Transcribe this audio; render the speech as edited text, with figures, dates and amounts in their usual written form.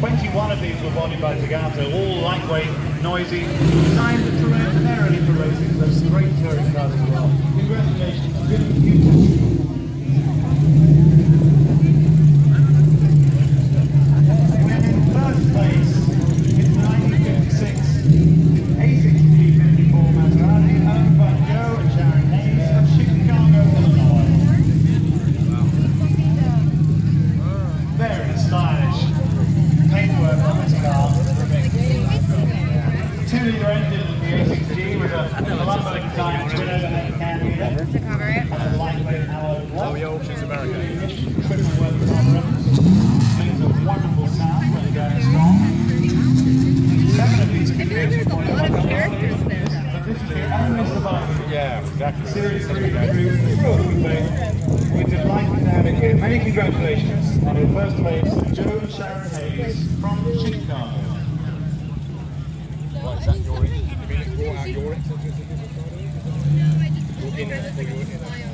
21 of these were bodied by Elegance, all lightweight, noisy, designed primarily for racing, so some great touring cars as well. Congratulations, really beautiful. Two-litre engine in the A6G with a Columbus design twin overhead can unit and a lightweight alloy block. Oh, yeah, auctions America. Triple work tolerance. Makes a wonderful sound when you're going strong. 7 of these can be used for a lot of characters there. But this is the only survivor. Yeah, exactly. Series 3 crew, we're delighted to have it here. Many congratulations on your first place, Joe and Sharon Hayes from Chicago. Right, is that your in? Have you brought out your in?